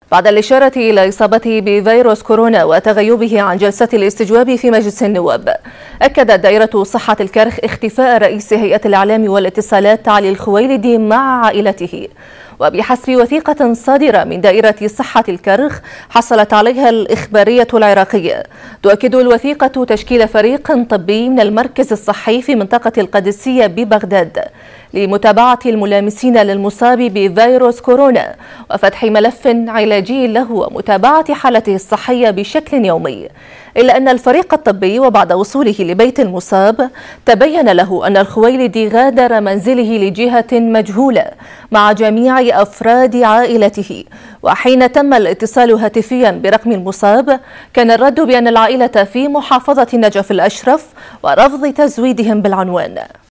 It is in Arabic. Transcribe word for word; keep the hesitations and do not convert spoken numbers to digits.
بعد الإشارة إلى إصابته بفيروس كورونا وتغيبه عن جلسة الاستجواب في مجلس النواب، أكدت دائرة صحة الكرخ اختفاء رئيس هيئة الإعلام والاتصالات علي الخويلدي مع عائلته. وبحسب وثيقة صادرة من دائرة صحة الكرخ حصلت عليها الإخبارية العراقية، تؤكد الوثيقة تشكيل فريق طبي من المركز الصحي في منطقة القادسية ببغداد لمتابعة الملامسين للمصاب بفيروس كورونا وفتح ملف علاجي له ومتابعة حالته الصحية بشكل يومي، إلا أن الفريق الطبي وبعد وصوله لبيت المصاب تبين له أن الخويلدي غادر منزله لجهة مجهولة مع جميع أفراد عائلته. وحين تم الاتصال هاتفيا برقم المصاب كان الرد بأن العائلة في محافظة نجف الأشرف ورفض تزويدهم بالعنوان.